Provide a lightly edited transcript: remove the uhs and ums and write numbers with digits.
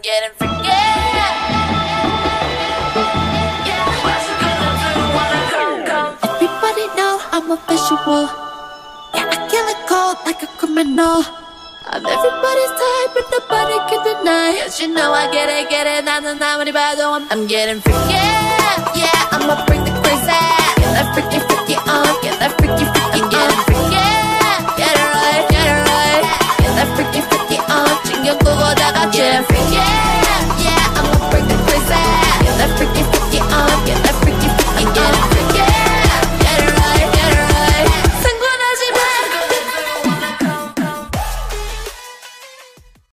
getting freaky. Yeah, what you gonna do when I come? Everybody know I'm a visual. Yeah, I kill it cold like a criminal. I'm everybody's type, but nobody can deny. Cause you know I get it, not when I'm getting freaky. Yeah, I'm a freak.